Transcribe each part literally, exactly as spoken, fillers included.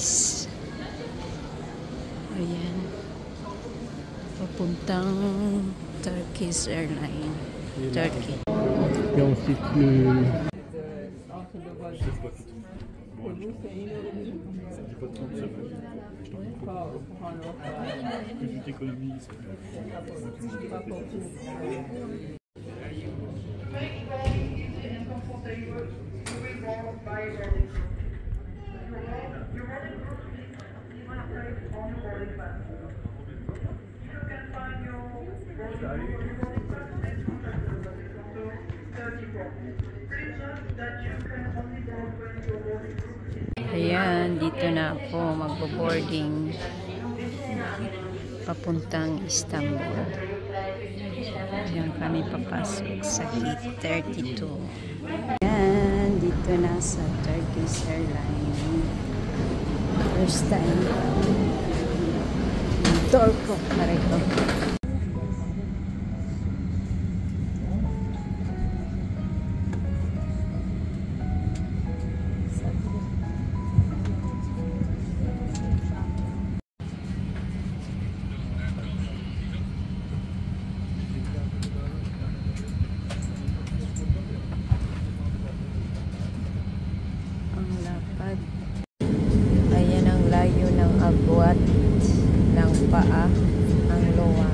Ayan. Papuntang Turkish Airlines. Turkey. Et ensuite le... Ayan, dito na ako magbo-boarding papuntang Istanbul. Diyan kami papasok sa gate thirty-two. Ayan, dito na sa Turkish Airlines. First time. Door ko, parito. Ayan ang layo ng agwat ng paa, ang luwang.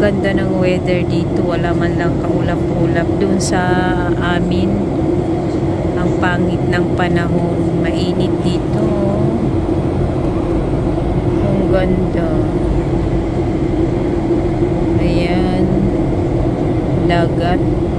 ganda ng weather dito. Wala man lang kaulap-ulap. Doon sa amin, ang pangit ng panahon. Mainit dito. Ang ganda. Ayan. Dagat.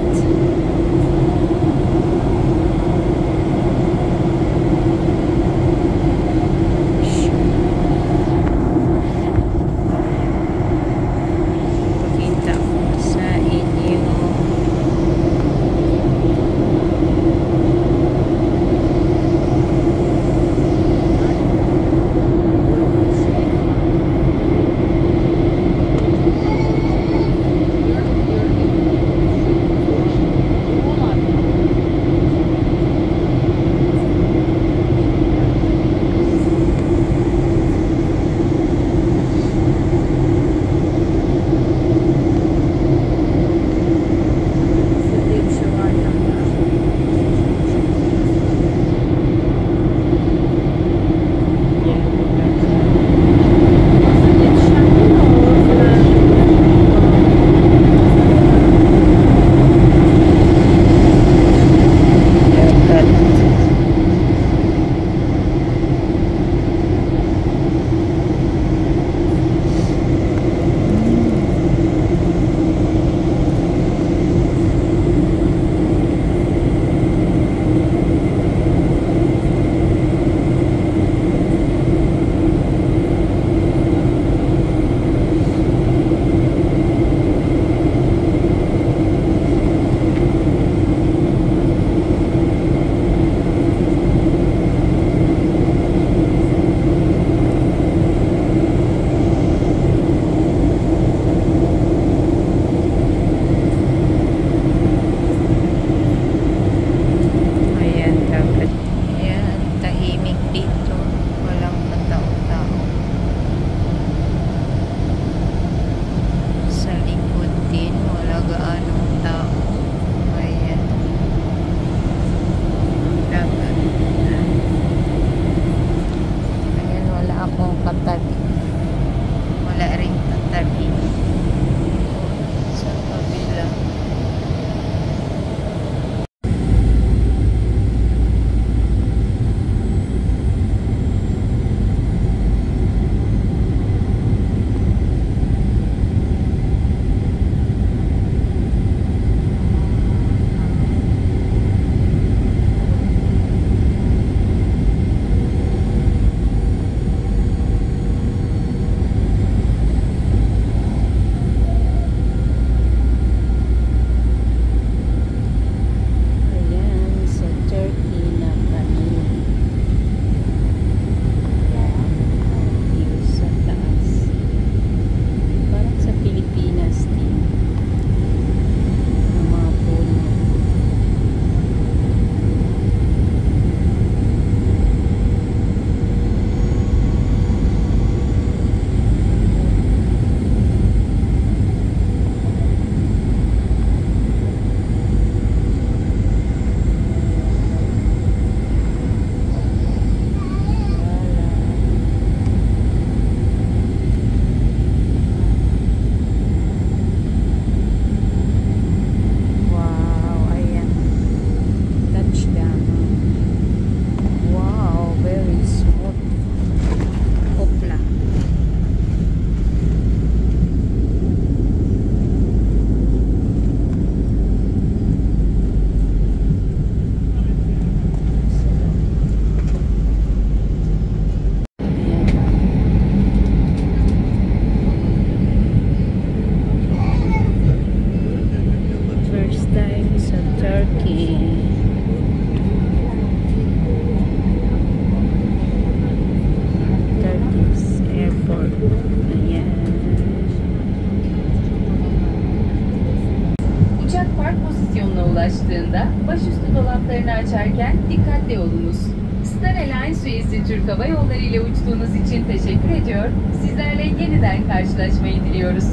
ulaştığında başüstü dolaplarını açarken dikkatli olunuz. Star Alliance üyesi Türk Hava Yolları ile uçtuğunuz için teşekkür ediyor. Sizlerle yeniden karşılaşmayı diliyoruz.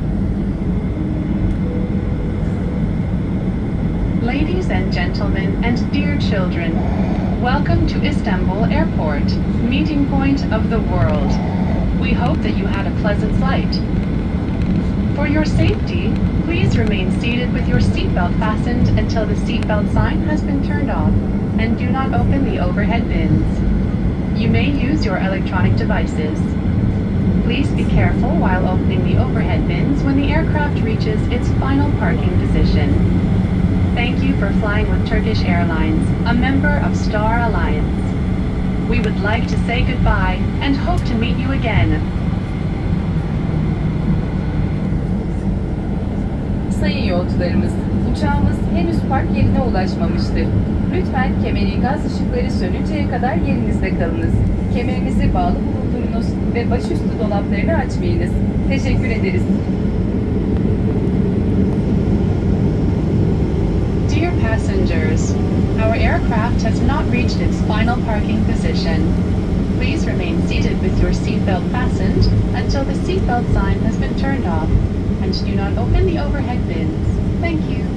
Ladies and gentlemen and dear children, welcome to Istanbul Airport, meeting point of the world. We hope that you had a pleasant flight. For your safety, please remain seated with your seatbelt fastened until the seatbelt sign has been turned off, and do not open the overhead bins. You may use your electronic devices. Please be careful while opening the overhead bins when the aircraft reaches its final parking position. Thank you for flying with Turkish Airlines, a member of Star Alliance. We would like to say goodbye and hope to meet you again. Sayın yolcularımız, uçağımız henüz park yerine ulaşmamıştır. Lütfen kemeri gaz ışıkları sönünceye kadar yerinizde kalınız. Kemerinizi bağlı bulundurunuz ve başüstü dolaplarını açmayınız. Teşekkür ederiz. Dear passengers, our aircraft has not reached its final parking position. Please remain seated with your seatbelt fastened until the seatbelt sign has been turned off, and do not open the overhead bins. Thank you.